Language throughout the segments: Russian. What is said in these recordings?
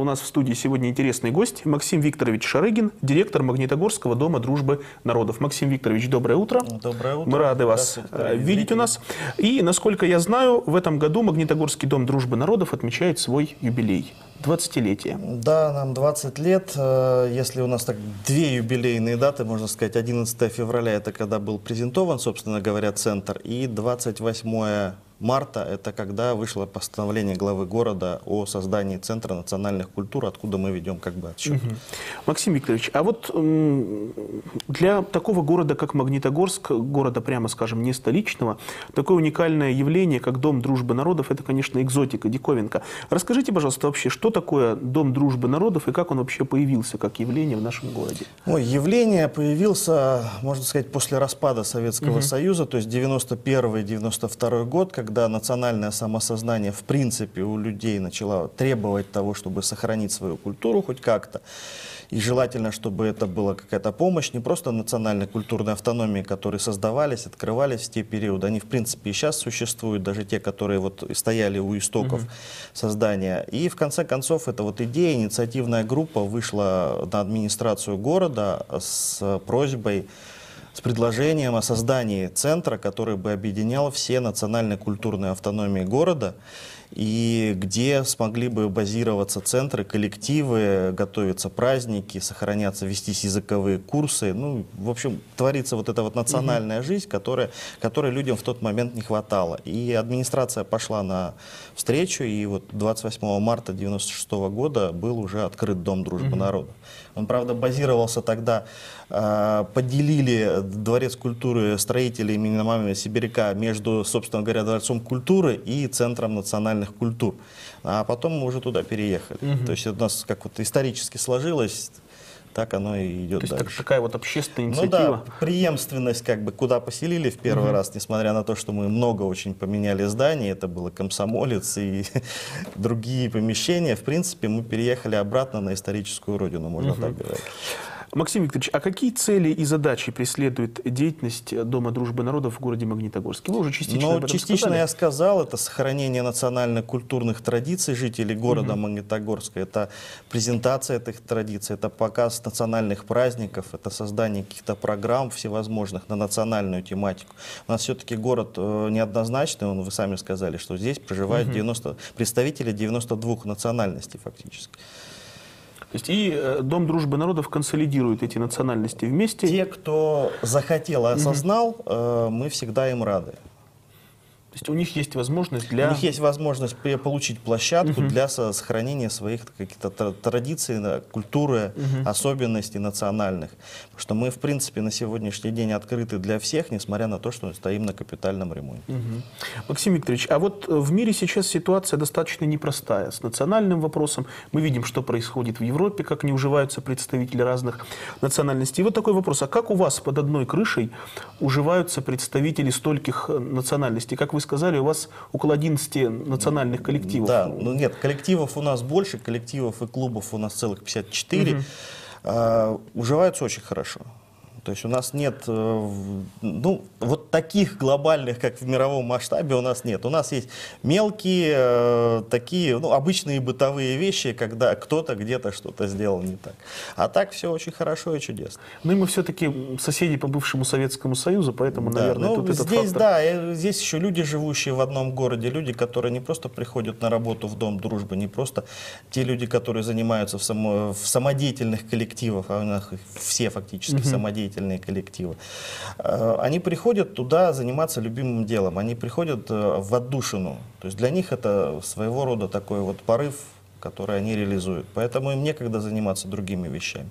нас в студии сегодня интересный гость Максим Викторович Шарыгин, директор Магнитогорского дома дружбы народов. Максим Викторович, доброе утро. Доброе утро. Мы рады вас видеть у нас. И, насколько я знаю, в этом году Магнитогорский дом дружбы народов отмечает свой юбилей. 20-летие. Да, нам 20 лет. Если у нас так две юбилейные даты, можно сказать, 11 февраля, это когда был презентован, собственно говоря, центр, и 28 марта, это когда вышло постановление главы города о создании Центра национальных культур, откуда мы ведем как бы отсчет. Максим Викторович, а вот для такого города, как Магнитогорск, города, прямо скажем, не столичного, такое уникальное явление, как Дом дружбы народов, это, конечно, экзотика, диковинка. Расскажите, пожалуйста, вообще, что такое Дом дружбы народов и как он вообще появился как явление в нашем городе? Ой, явление появился, можно сказать, после распада Советского Союза, то есть 91-92 год, когда национальное самосознание в принципе у людей начало требовать того, чтобы сохранить свою культуру хоть как-то. И желательно, чтобы это была какая-то помощь, не просто национальной культурной автономии, которые создавались, открывались в те периоды. Они, в принципе, и сейчас существуют, даже те, которые вот стояли у истоков создания. И, в конце концов, эта вот идея, инициативная группа вышла на администрацию города с просьбой, с предложением о создании центра, который бы объединял все национальные культурные автономии города, и где смогли бы базироваться центры, коллективы, готовиться праздники, сохраняться, вестись языковые курсы. Ну, в общем, творится вот эта вот национальная жизнь, которой людям в тот момент не хватало. И администрация пошла на встречу, и вот 28 марта 1996 года был уже открыт Дом дружбы народов. Он, правда, базировался тогда, поделили Дворец культуры строителей имени Мамина Сибиряка между, собственно говоря, Дворцом культуры и Центром национальных культур. А потом мы уже туда переехали. То есть у нас как вот исторически сложилось, так оно и идет дальше. То есть такая вот общественная инициатива. Ну да, преемственность, как бы, куда поселили в первый раз, несмотря на то, что мы много очень поменяли зданий, это было Комсомолец и другие помещения, в принципе, мы переехали обратно на историческую родину, можно так говорить. Максим Викторович, а какие цели и задачи преследует деятельность Дома дружбы народов в городе Магнитогорске? Вы уже частично об этом сказали. Я сказал, это сохранение национально-культурных традиций жителей города Магнитогорска, это презентация этих традиций, это показ национальных праздников, это создание каких-то программ всевозможных на национальную тематику. У нас все-таки город неоднозначный, вы сами сказали, что здесь проживают представители 92 национальностей фактически. То есть и Дом дружбы народов консолидирует эти национальности вместе. Те, кто захотел и осознал, мы всегда им рады. То есть у них есть возможность для... У них есть возможность получить площадку для сохранения своих каких-то традиций, культуры, особенностей национальных. Потому что мы, в принципе, на сегодняшний день открыты для всех, несмотря на то, что стоим на капитальном ремонте. Максим Викторович, а вот в мире сейчас ситуация достаточно непростая. С национальным вопросом мы видим, что происходит в Европе, как не уживаются представители разных национальностей. И вот такой вопрос. А как у вас под одной крышей уживаются представители стольких национальностей? Как вы сказали, у вас около 11 национальных коллективов. Да, ну нет, коллективов у нас больше, коллективов и клубов у нас целых 54. Уживаются очень хорошо. То есть у нас нет, ну, вот таких глобальных, как в мировом масштабе, у нас нет. У нас есть мелкие, такие, ну, обычные бытовые вещи, когда кто-то где-то что-то сделал не так. А так все очень хорошо и чудесно. Ну и мы все-таки соседи по бывшему Советскому Союзу, поэтому, наверное, тут этот здесь, фактор... Да, здесь еще люди, живущие в одном городе, люди, которые не просто приходят на работу в Дом дружбы, не просто те люди, которые занимаются в самодеятельных коллективах, а у нас все фактически самодеятельные коллективы. Они приходят туда заниматься любимым делом, они приходят в отдушину. То есть для них это своего рода такой вот порыв, который они реализуют. Поэтому им некогда заниматься другими вещами.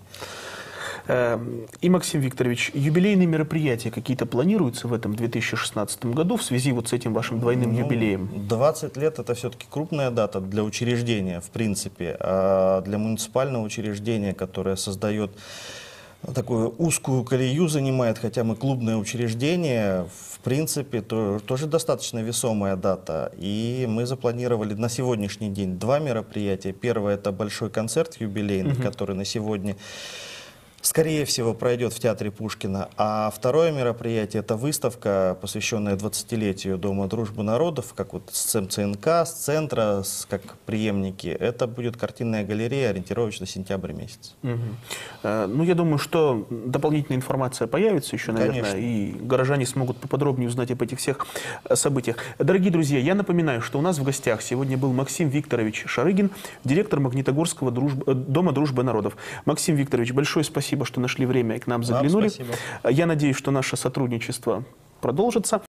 И, Максим Викторович, юбилейные мероприятия какие-то планируются в этом 2016 году в связи вот с этим вашим двойным юбилеем? 20 лет это все-таки крупная дата для учреждения, в принципе. А для муниципального учреждения, которое создает такую узкую колею, занимает, хотя мы клубное учреждение, в принципе, тоже достаточно весомая дата. И мы запланировали на сегодняшний день 2 мероприятия. Первое — это большой концерт юбилейный, который на сегодня скорее всего, пройдет в театре Пушкина. А второе мероприятие – это выставка, посвященная 20-летию Дома дружбы народов, как вот с МЦНК, с центра, как преемники. Это будет картинная галерея, ориентировочно сентябрь месяц. Ну, я думаю, что дополнительная информация появится еще, наверное, Конечно. и горожане смогут поподробнее узнать об этих всех событиях. Дорогие друзья, я напоминаю, что у нас в гостях сегодня был Максим Викторович Шарыгин, директор Магнитогорского Дома дружбы народов. Максим Викторович, большое спасибо, что нашли время и к нам заглянули. Спасибо. Я надеюсь, что наше сотрудничество продолжится.